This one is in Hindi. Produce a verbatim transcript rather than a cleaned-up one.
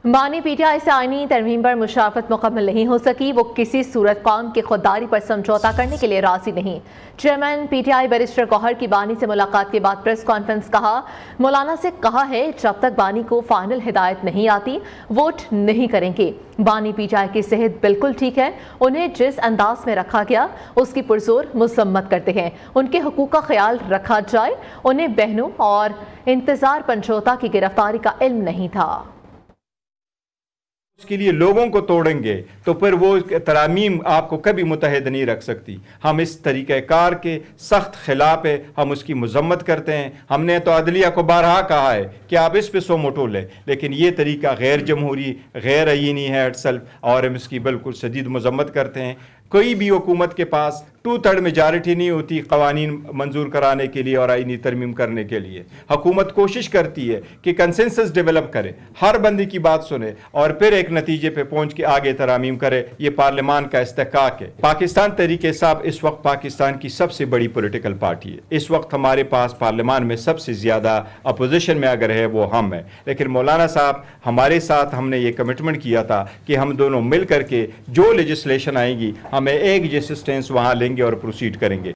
बानी पीटीआई से आईनी तरमीम पर मुशावरत मुकम्मल नहीं हो सकी। वो किसी सूरत कौम की खुददारी पर समझौता करने के लिए राजी नहीं। चेयरमैन पीटीआई बैरिस्टर गौहर की बानी से मुलाकात के बाद प्रेस कॉन्फ्रेंस कहा, मौलाना से कहा है जब तक बानी को फाइनल हिदायत नहीं आती वोट नहीं करेंगे। बानी पीटीआई की सेहत बिल्कुल ठीक है। उन्हें जिस अंदाज में रखा गया उसकी पुरजोर मसम्मत करते हैं। उनके हुकूक का ख्याल रखा जाए। उन्हें बहनों और इंतजार पंचोता की गिरफ्तारी का इल्म नहीं था। उसके लिए लोगों को तोड़ेंगे तो फिर वो तरामीम आपको कभी मुतहद नहीं रख सकती। हम इस तरीक़ाकार के सख्त खिलाफ है, हम उसकी मजम्मत करते हैं। हमने तो अदलिया को बारहा कहा है कि आप इस पे सो मोटो लें, लेकिन ये तरीका गैर जमहूरी गैर आईनी है इटसेल्फ, और हम इसकी बिल्कुल शदीद मजम्मत करते हैं। कोई भी हुकूमत के पास टू थर्ड मेजॉरिटी नहीं होती कवानीन मंजूर कराने के लिए और आईनी तरमीम करने के लिए। हुकूमत कोशिश करती है कि कंसेंसस डेवलप करे, हर बंदी की बात सुने और फिर एक नतीजे पे पहुंच के आगे तरामीम करे। ये पार्लियामान का इस्तेकाक है। पाकिस्तान तहरीक इंसाफ इस वक्त पाकिस्तान की सबसे बड़ी पॉलिटिकल पार्टी है। इस वक्त हमारे पास पार्लियामान में सबसे ज़्यादा अपोजिशन में अगर है वो हम है। लेकिन मौलाना साहब हमारे साथ, हमने ये कमिटमेंट किया था कि हम दोनों मिल करके जो लेजिस्लेशन आएगी हमें एक जैसे स्टेंस वहाँ लेंगे और प्रोसीड करेंगे।